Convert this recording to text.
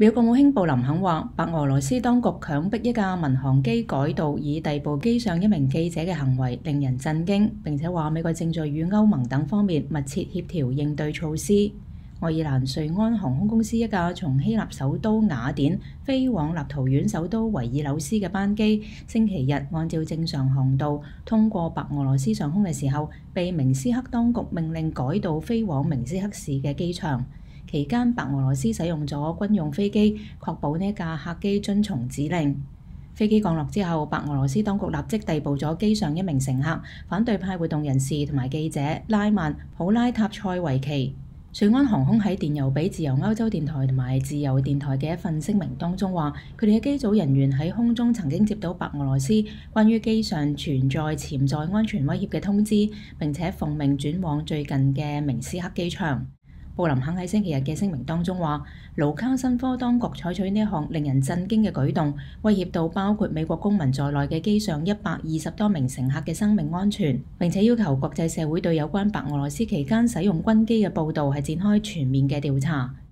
美國國務卿布林肯話，白俄羅斯當局強迫一架民航機改道以逮捕機上一名記者嘅行為令人震驚，並且話美國正在與歐盟等方面密切協調應對措施。愛爾蘭瑞安航空公司一架從希臘首都雅典飛往立陶宛首都維爾紐斯嘅班機，星期日按照正常航道通過白俄羅斯上空嘅時候，被明斯克當局命令改道飛往明斯克市嘅機場。期間，白俄羅斯使用咗軍用飛機，確保呢架客機遵從指令。飛機降落之後，白俄羅斯當局立即逮捕咗機上一名乘客、反對派活動人士同埋記者拉曼普拉塔塞維奇。瑞安航空喺電郵俾自由歐洲電台同埋自由電台嘅一份聲明當中話，佢哋嘅機組人員喺空中曾經接到白俄羅斯關於機上存在潛在安全威脅嘅通知，並且奉命轉往最近嘅明斯克機場。布林肯喺星期日嘅聲明當中話，盧卡申科當局採取呢一項令人震驚嘅舉動，威脅到包括美國公民在內嘅機上120多名乘客嘅生命安全，並且要求國際社會對有關白俄羅斯期間使用軍機嘅報導係展開全面嘅調查。